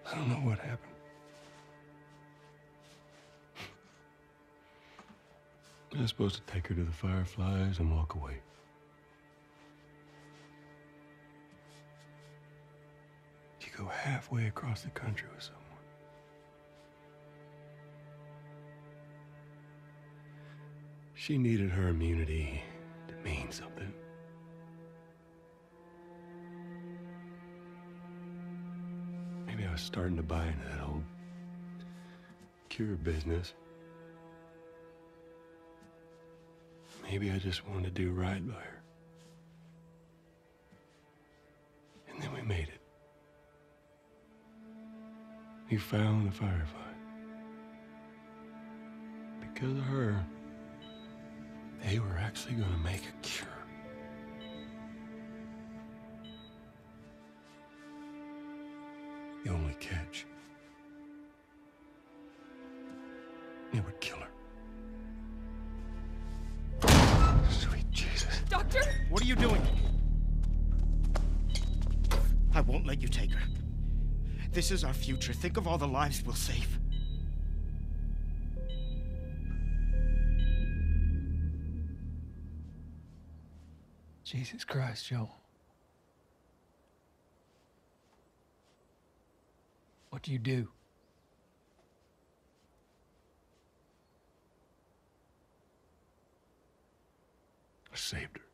I don't know what happened. I was supposed to take her to the Fireflies and walk away. You go halfway across the country with someone. She needed her immunity to mean something. Maybe I was starting to buy into that old cure business. Maybe I just wanted to do right by her. And then we made it. We found the Firefly. Because of her, they were actually going to make a cure. The only catch, it would kill her. Sweet Jesus. Doctor? What are you doing? I won't let you take her. This is our future. Think of all the lives we'll save. Jesus Christ, Joe. What do you do? I saved her.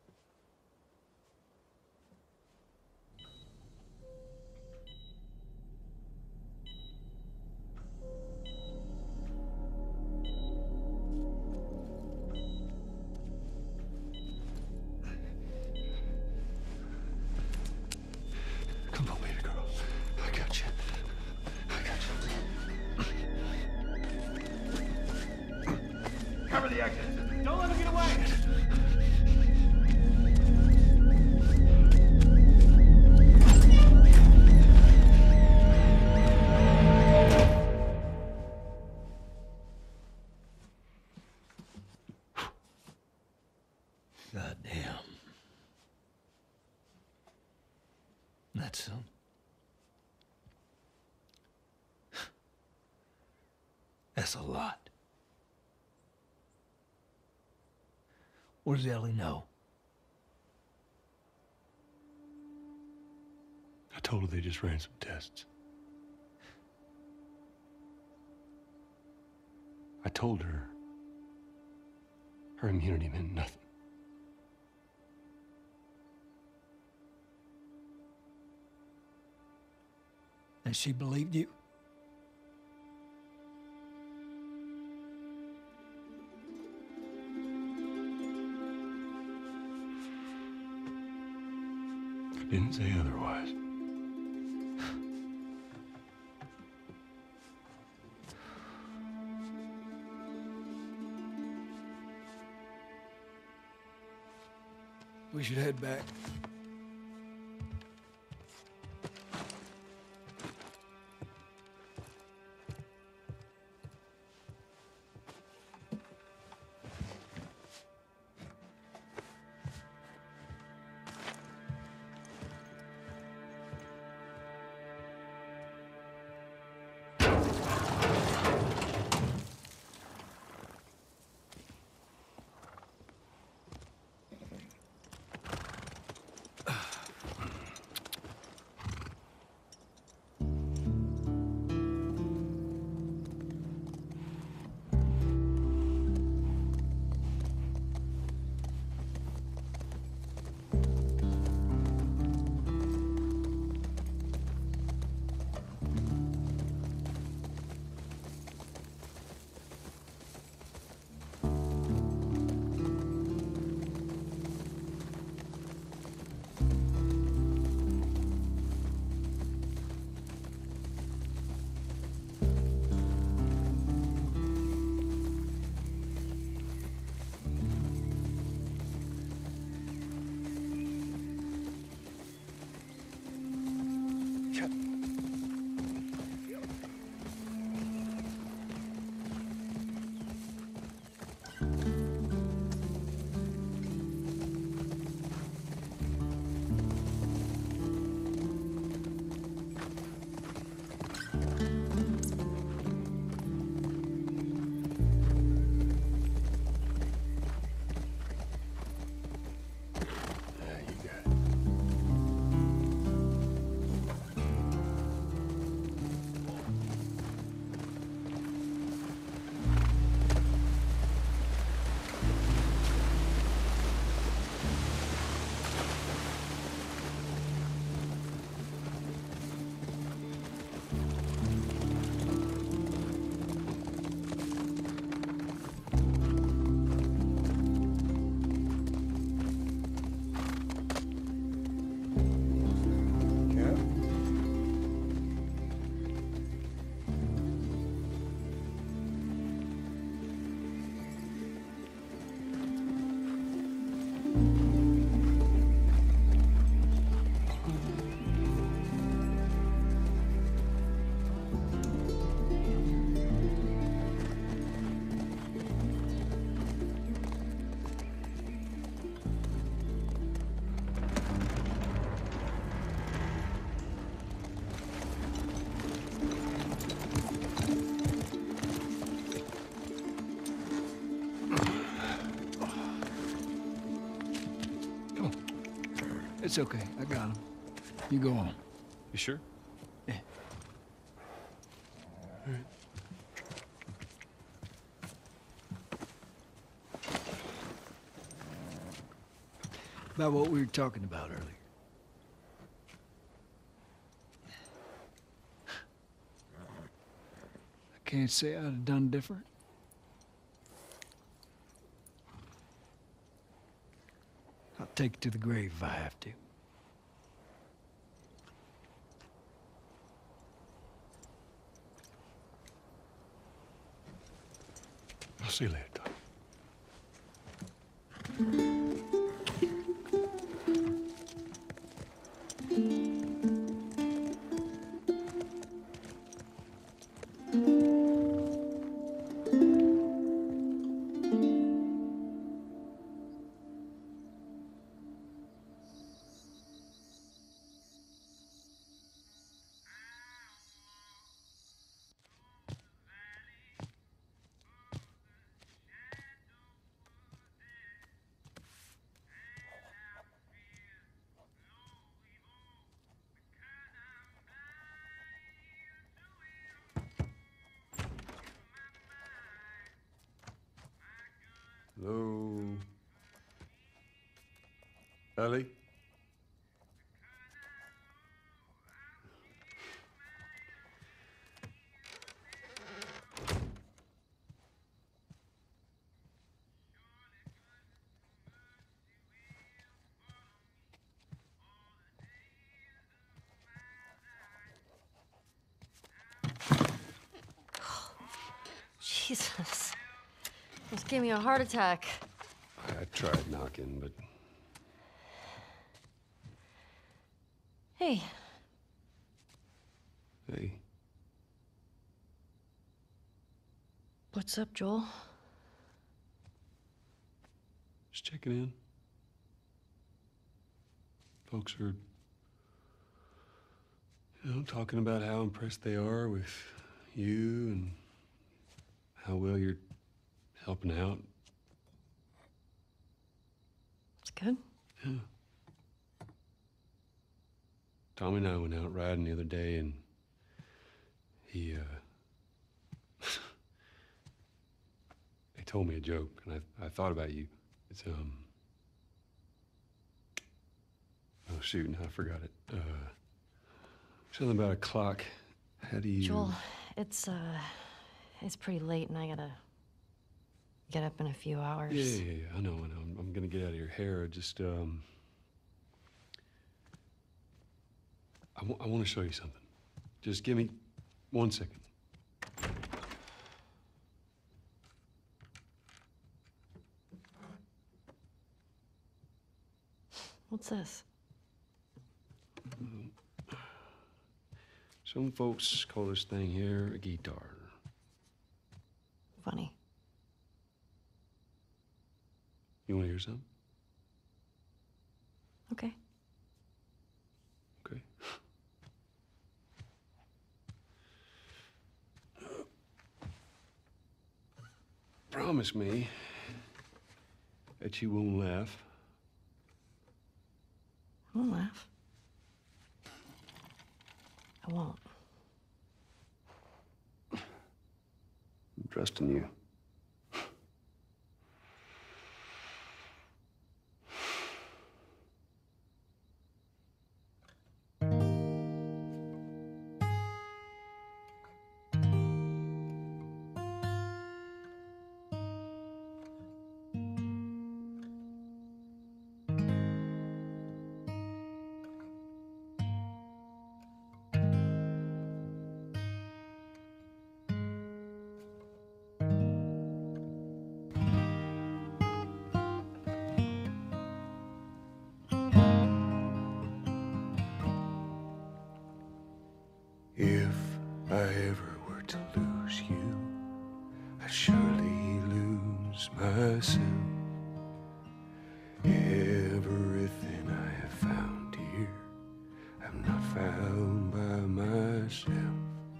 Come on, baby girl. I got you. I got you. Cover the exit. Don't let him get away. God damn. That's some. That's a lot. What does Ellie know? I told her they just ran some tests. I told her her immunity meant nothing. And she believed you? I didn't say otherwise. We should head back. It's okay. I got him. You go on. You sure? Yeah. All right. About what we were talking about earlier. I can't say I'd have done different. I'll take it to the grave if I have to. I'll see you later, Tom. Hello? Ellie? Jesus. Almost gave me a heart attack. I tried knocking, but Hey, hey, what's up, Joel? just checking in. Folks are, talking about how impressed they are with you and how well you're helping out. It's good. Yeah. Tommy and I went out riding the other day, and he told me a joke, and I thought about you. It's oh shoot, now I forgot it. Something about a clock. How do you? Joel, it's pretty late and I gotta get up in a few hours. Yeah. I know. I'm gonna get out of your hair. Just I want to show you something. Just give me 1 second. What's this? Some folks call this thing here a guitar. Funny. You want to hear something? Okay. Okay. Promise me that you won't laugh. I won't laugh. I won't. I'm trusting you. If I ever were to lose you, I'd surely lose myself. Everything I have found here, I'm not found by myself.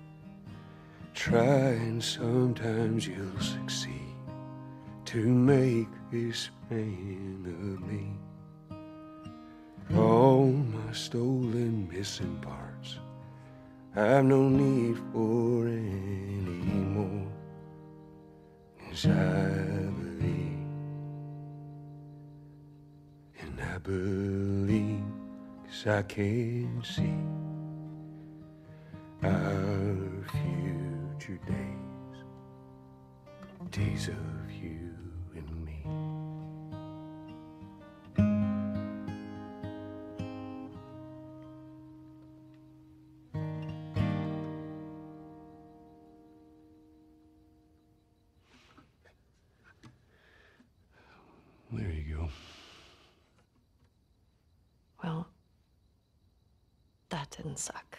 Try and sometimes you'll succeed to make this man of me. all my stolen missing parts. I've no need for any more. 'Cause I believe, and I believe 'cause I can see our future days, days of you and me. There you go. Well, that didn't suck.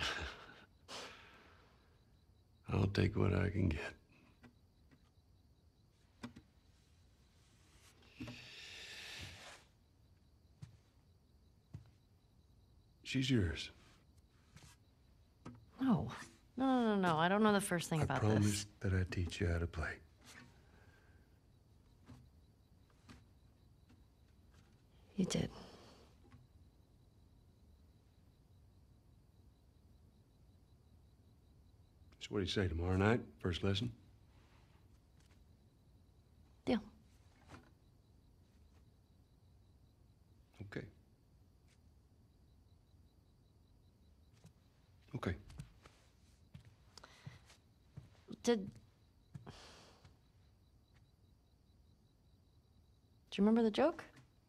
I'll take what I can get. She's yours. No. No. I don't know the first thing I about this. promised that I'd teach you how to play. You did. So what do you say, tomorrow night, first lesson? Deal. Okay. Okay. Do you remember the joke?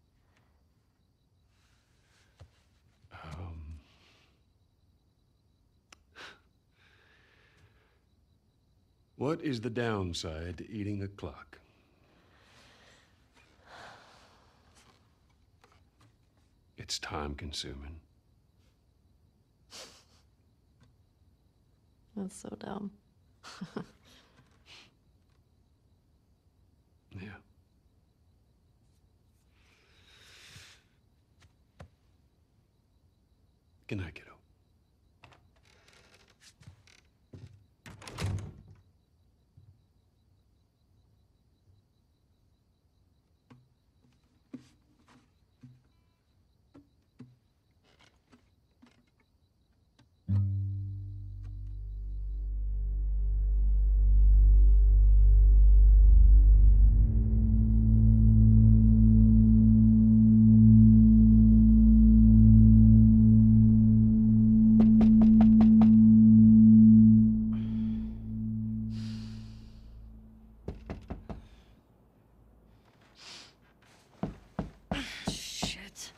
What is the downside to eating a clock? It's time consuming. That's so dumb. Yeah. Good night, kiddo. Shit.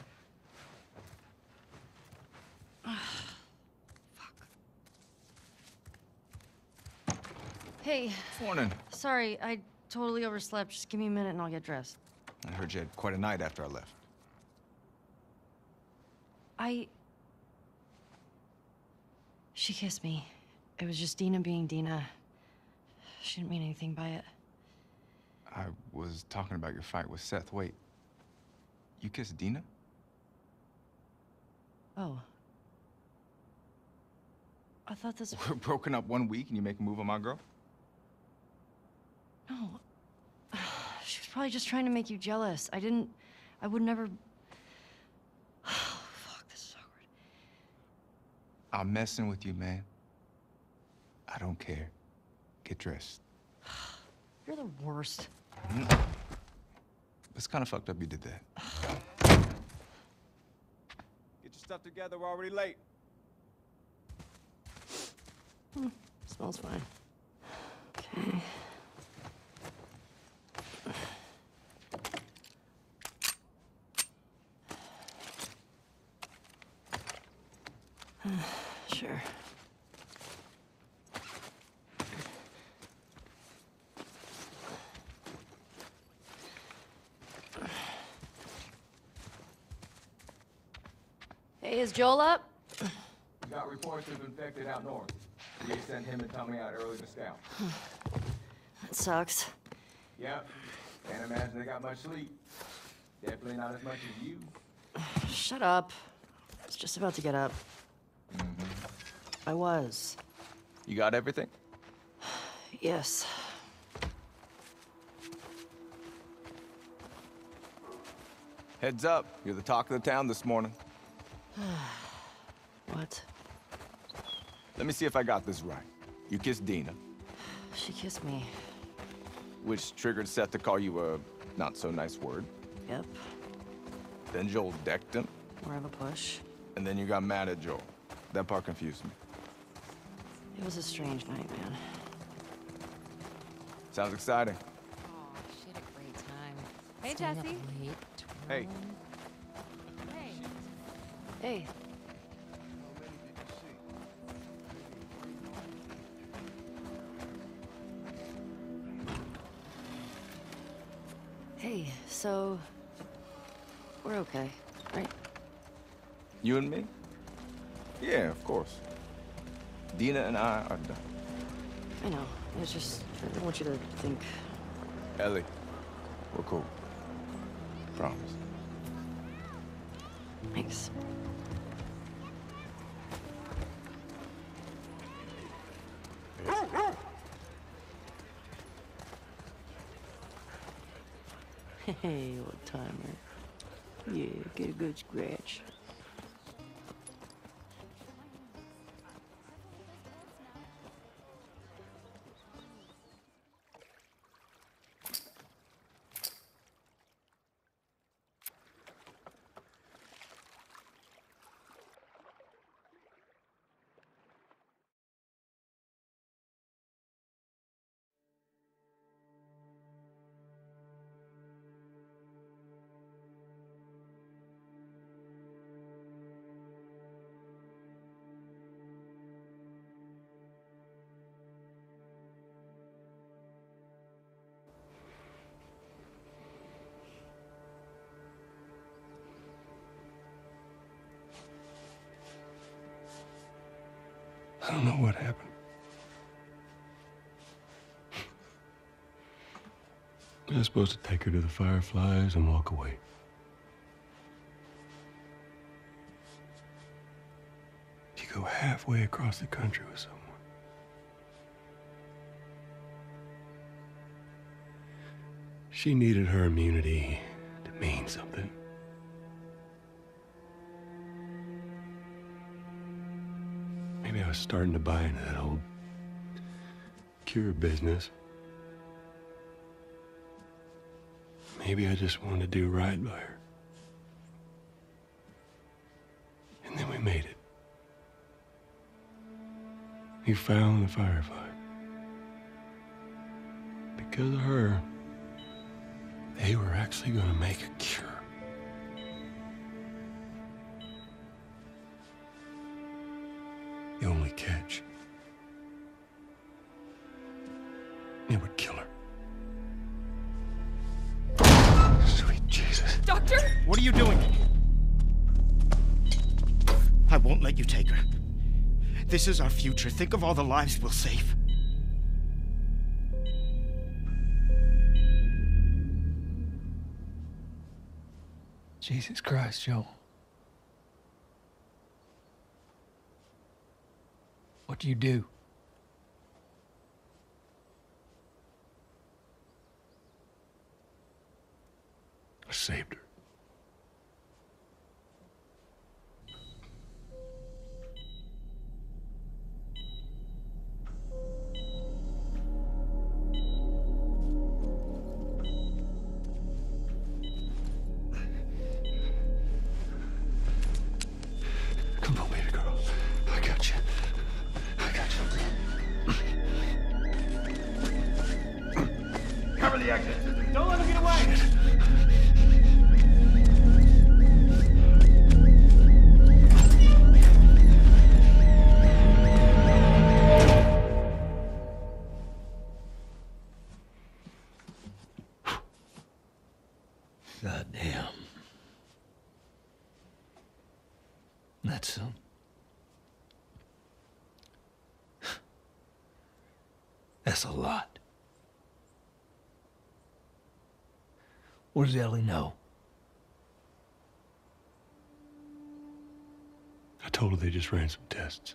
Hey, Morning. sorry, I totally overslept. Just give me a minute and I'll get dressed. I heard you had quite a night after I left. She kissed me. It was just Dina being Dina. She didn't mean anything by it. I was talking about your fight with Seth. Wait, you kissed Dina? Oh. I thought this... We're broken up 1 week and you make a move on my girl? No. She was probably just trying to make you jealous. I would never... Oh, fuck, this is awkward. I'm messing with you, man. I don't care. Get dressed. You're the worst. It's kind of fucked up you did that. Get your stuff together, we're already late. Smells fine. Okay. Sure. Hey, is Joel up? We got reports of infected out north. We sent him and Tommy out early to scout. That sucks. Yep. Can't imagine they got much sleep. Definitely not as much as you. Shut up. I was just about to get up. I was. You got everything? Yes. Heads up, you're the talk of the town this morning. What? Let me see if I got this right. You kissed Dina, She kissed me. which triggered Seth to call you a not-so-nice word. Yep. Then Joel decked him, More of a push. and then you got mad at Joel. That part confused me. It was a strange night, man. Sounds exciting. Oh, she had a great time. Hey, Staying up Jesse. late, Hey. twirling. Hey. Hey. Hey, so we're okay, right? You and me? Yeah, of course. Dina and I are done. I know. It's just I didn't want you to think. Ellie, we're cool. Promise. Thanks. Hey, old timer. Yeah, get a good scratch. I don't know what happened. I was supposed to take her to the Fireflies and walk away. You go halfway across the country with someone. She needed her immunity to mean something. Maybe I was starting to buy into that old cure business. Maybe I just wanted to do right by her. And then we made it. We found the Firefly. Because of her, they were actually going to make a cure. The only catch, it would kill her. Sweet Jesus. Doctor? What are you doing? I won't let you take her. This is our future. Think of all the lives we'll save. Jesus Christ, Joel. What do you do? I saved her. Come on, baby girl. I got you. I got you. Cover the exit. Don't let him get away! God damn. That's that's a lot. What does Ellie know? I told her they just ran some tests.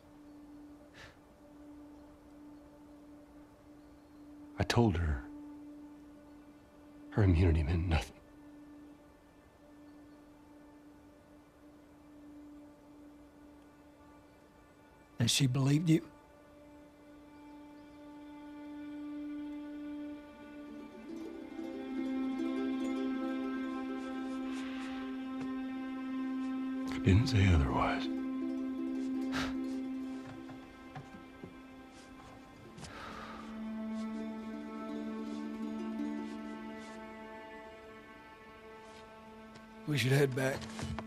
I told her her immunity meant nothing. And she believed you? I didn't say otherwise. We should head back.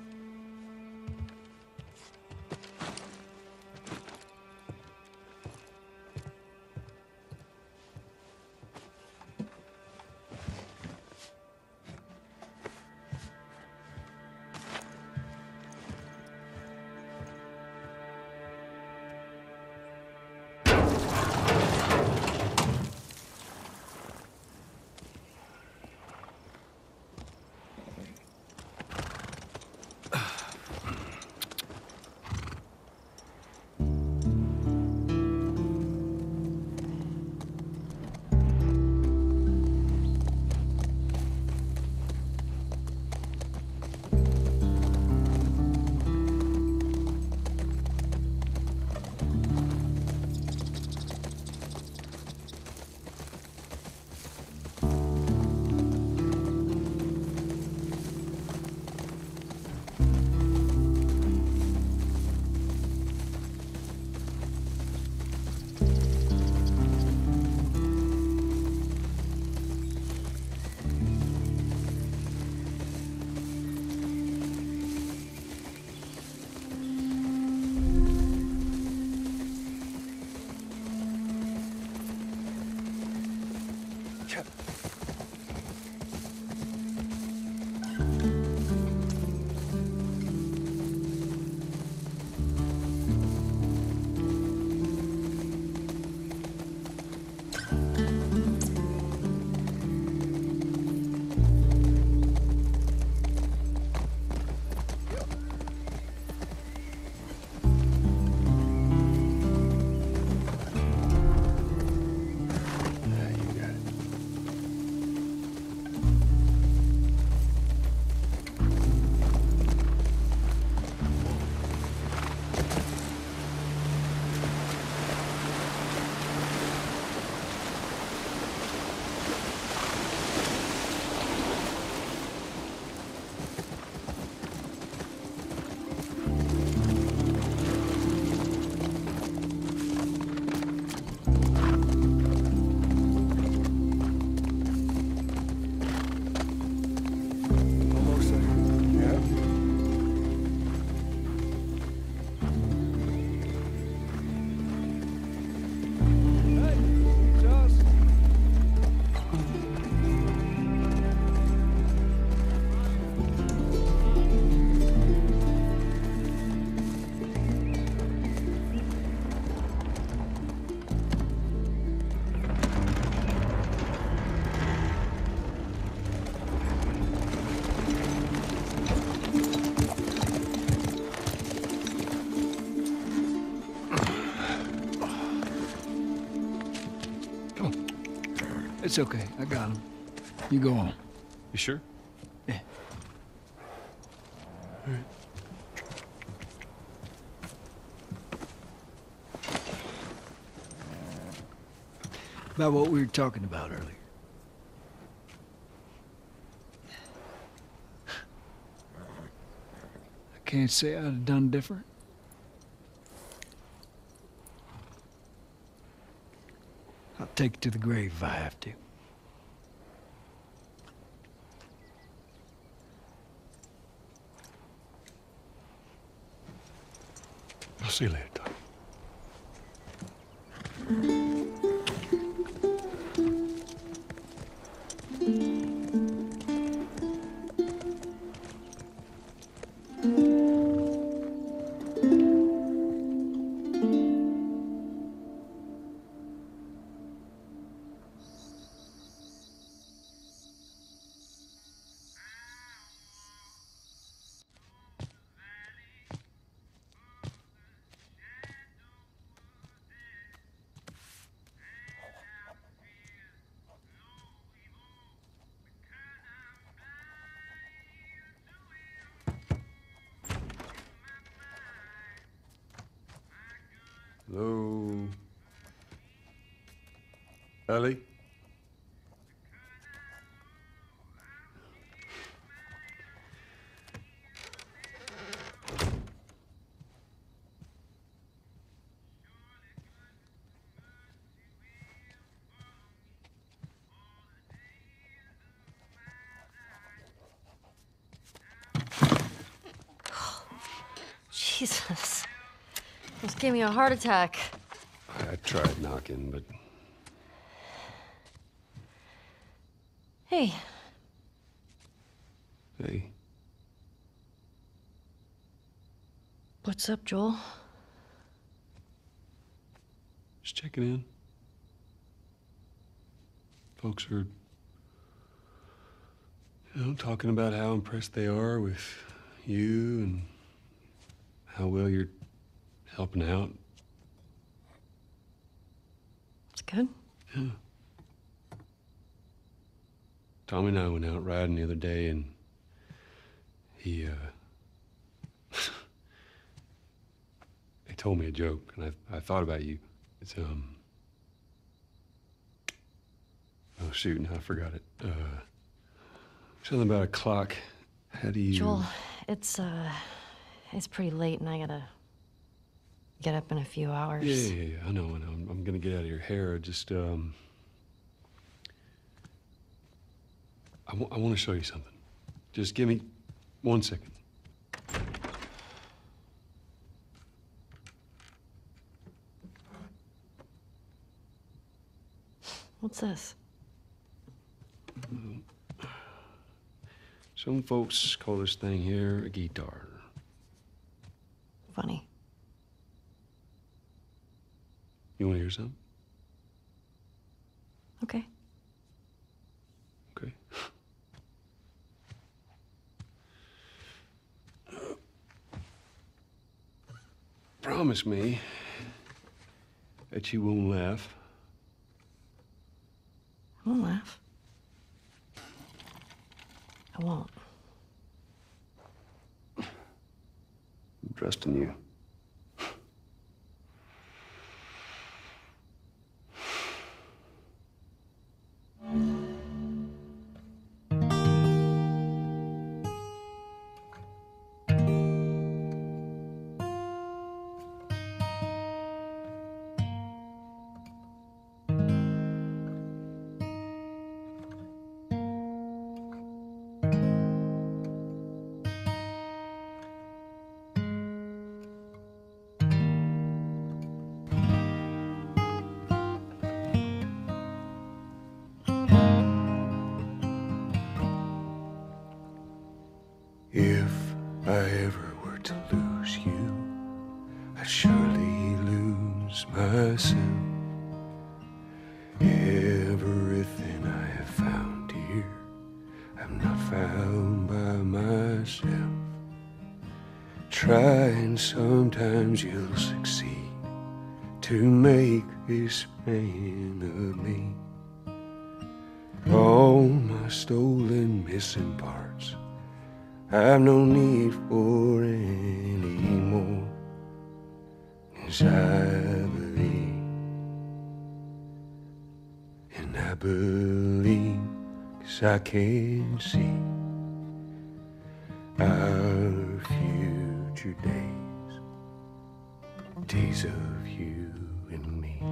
It's okay. I got him. You go on. You sure? Yeah. All right. About what we were talking about earlier. I can't say I'd have done different. I'll take it to the grave if I have to. I'll see you later, Doc. Hello? Ellie? Jesus. Almost gave me a heart attack. I tried knocking, but Hey, hey, what's up, Joel? just checking in. Folks are, talking about how impressed they are with you and how well you're helping out. It's good. Yeah. Tommy and I went out riding the other day, and he told me a joke, and I thought about you. It's oh shoot, now I forgot it. Something about a clock. How do you? Joel, it's pretty late, and I gotta get up in a few hours. Yeah. I know. I'm gonna get out of your hair. Just I want to show you something. Just give me 1 second. What's this? Some folks call this thing here a guitar. Funny. You want to hear something? Okay. Okay. Promise me that you won't laugh. I won't laugh. I won't. I'm trusting you. If I ever were to lose you, I'd surely lose myself. Everything I have found here, I'm not found by myself. Try and sometimes you'll succeed to make this man of me. All my stolen missing parts I've no need for any more, 'cause I believe, and I believe 'cause I can see our future days, days of you and me.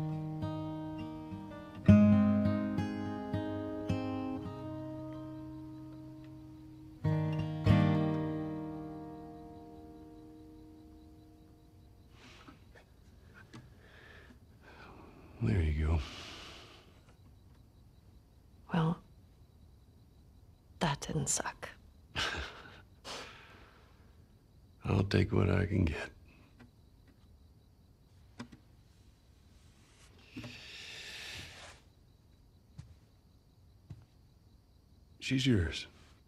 There you go. Well, that didn't suck. I'll take what I can get. She's yours.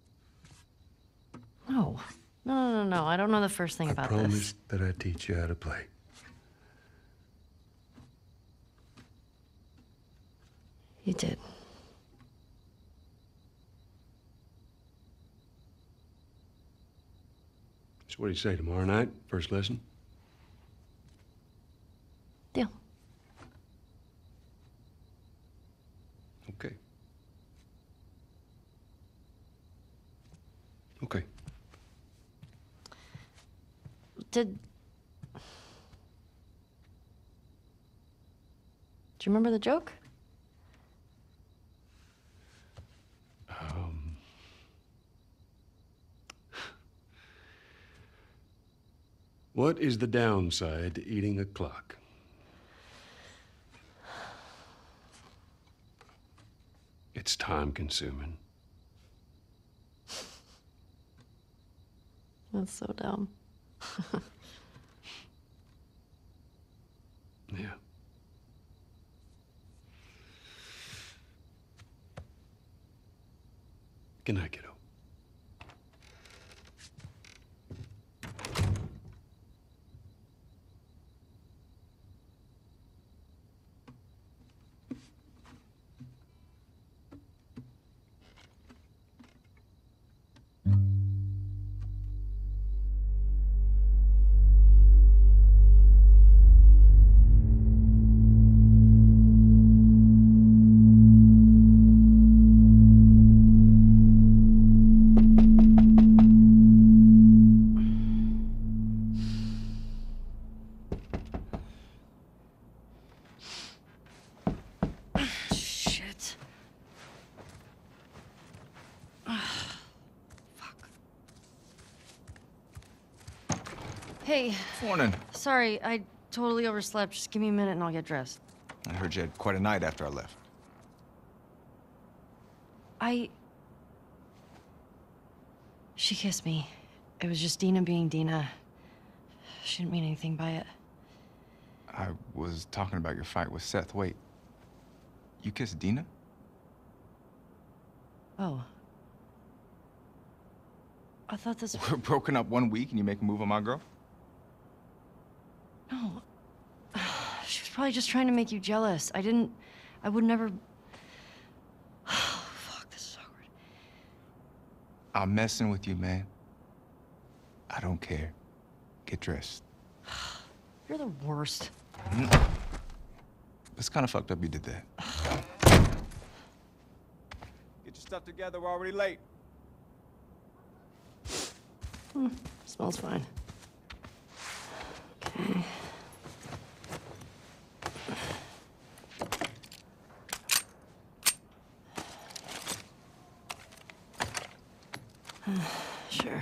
No. No. I don't know the first thing I about promised that I'd teach you how to play. You did. So what do you say, tomorrow night, first lesson? Okay. Do you remember the joke? What is the downside to eating a clock? It's time-consuming. That's so dumb. Yeah. Good night, kiddo. Shit. Fuck. Hey, Morning. sorry, I totally overslept. Just give me a minute and I'll get dressed. I heard you had quite a night after I left. She kissed me. It was just Dina being Dina. She didn't mean anything by it. I was talking about your fight with Seth. Wait. You kissed Dina? Oh. I thought this... We're broken up 1 week and you make a move on my girl? No. She was probably just trying to make you jealous. I would never... Fuck, this is awkward. I'm messing with you, man. I don't care. Get dressed. You're the worst. It's kind of fucked up you did that. Get your stuff together, we're already late. Smells fine. Okay. Sure.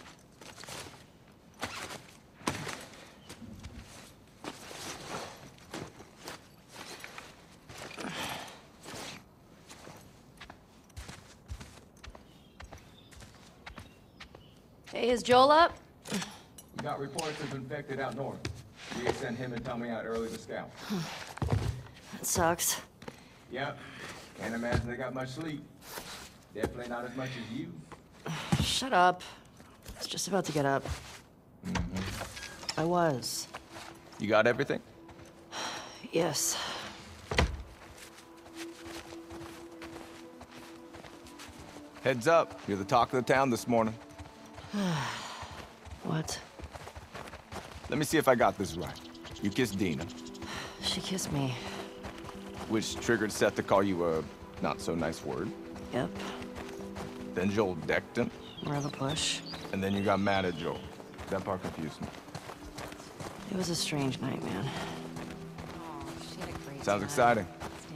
Hey, is Joel up? We got reports of infected out north. We sent him and Tommy out early to scout. That sucks. Yep. Can't imagine they got much sleep. Definitely not as much as you. Shut up. I was just about to get up. I was. You got everything? Yes. Heads up, you're the talk of the town this morning. What? Let me see if I got this right. You kissed Dina, She kissed me. which triggered Seth to call you a not-so-nice word. Yep. Then Joel decked him, More of a push. and then you got mad at Joel. That part confused me. It was a strange night, man. Oh, she had a great Sounds time. exciting.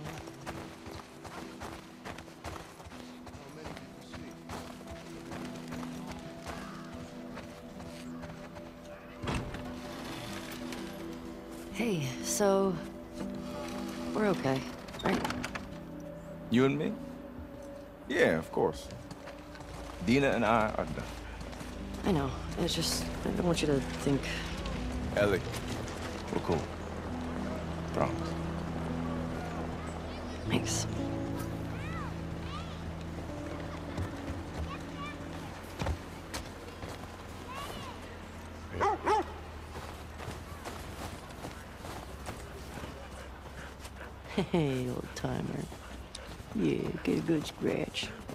Hey, so... We're okay, right? You and me? Yeah, of course. Dina and I are done. I know. It's just... I don't want you to think... Ellie, we're cool. Promise. Thanks. Hey, old timer. Yeah, get a good scratch.